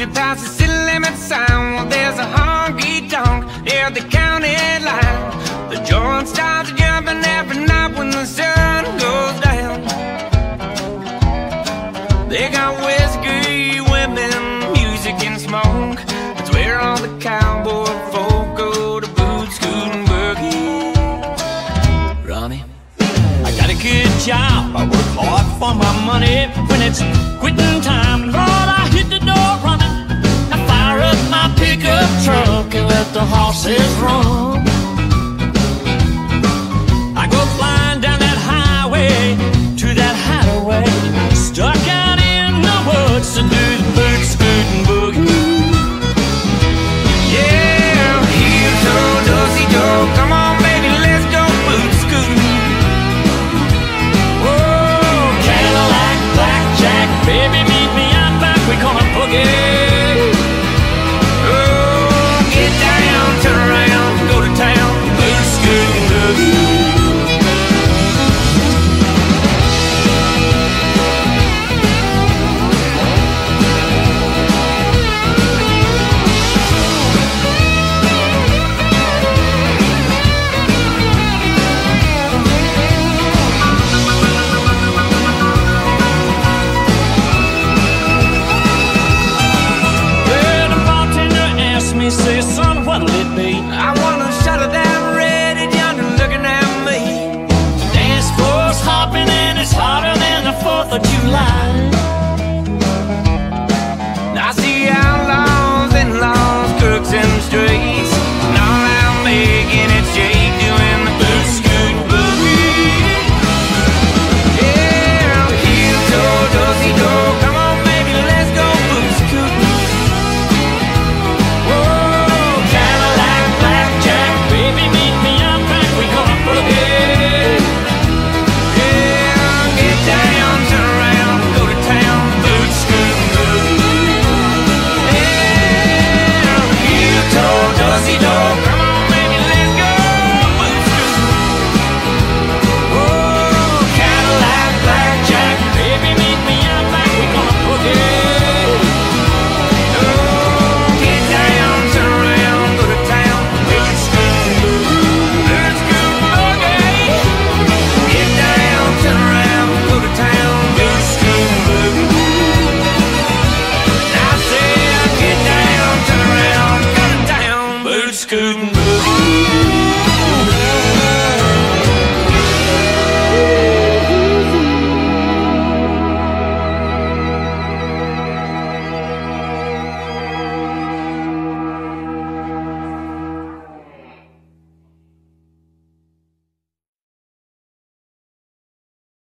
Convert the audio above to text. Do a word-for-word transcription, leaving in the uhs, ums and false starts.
past the city limit sign. Well, there's a honky-tonk near the county line. The joint starts jumping every night when the sun goes down. They got whiskey, women, music and smoke. That's where all the cowboy folk go to boot, scoot and boogie. Ronnie, I got a good job, I work hard for my money. When it's quitting time, Lord, I hit the door running. I fire up my pickup truck and let the horses run.